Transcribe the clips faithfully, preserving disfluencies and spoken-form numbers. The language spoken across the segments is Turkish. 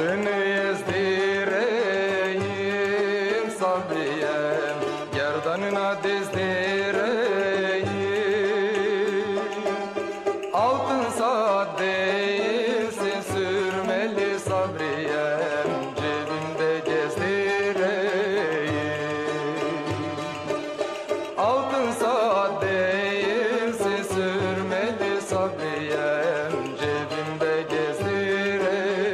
Altını ezdireyim Sabriyem, gerdanına dizdireyim. Altın saat değilsin sürmeli Sabriyem, cebimde gezdireyim. Altın saat değilsin sürmeli Sabriyem, cebimde gezdireyim.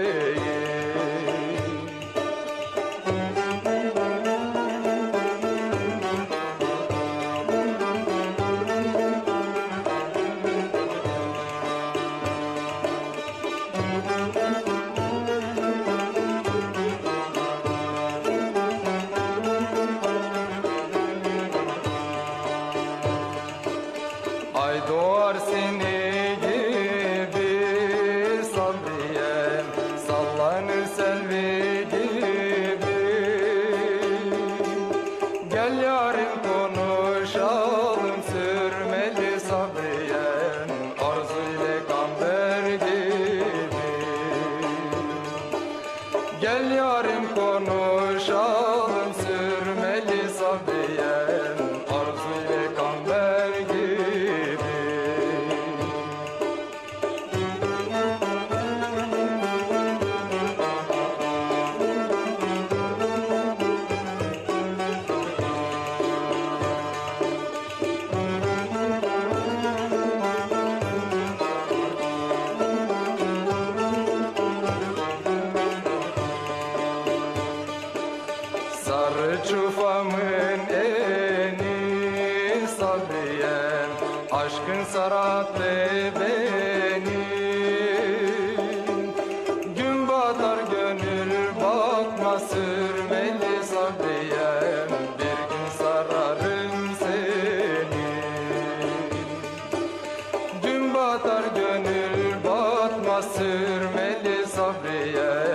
Ay doğar seni gibi Sabriyem, sallanır selvi gibi. Gel yarim konuşalım sürmeli Sabriyem, arzu ile kamber gibi. Gel yarim konuşalım sürmeli Sabriyem, arzu ile kamber gibi. Sarı çufamın eni Sabriyem, aşkın sarattı beni. Gün batar gönül bakma sürmeli Sabriyem, bir gün sararım seni. Gün batar gönül batma sürmeli Sabriyem,